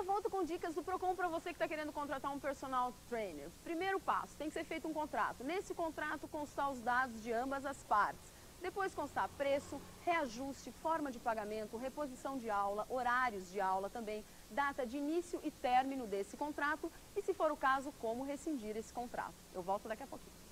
volto com dicas do Procon para você que está querendo contratar um personal trainer. Primeiro passo, tem que ser feito um contrato. Nesse contrato constar os dados de ambas as partes. Depois constar preço, reajuste, forma de pagamento, reposição de aula, horários de aula também, data de início e término desse contrato e, se for o caso, como rescindir esse contrato. Eu volto daqui a pouquinho.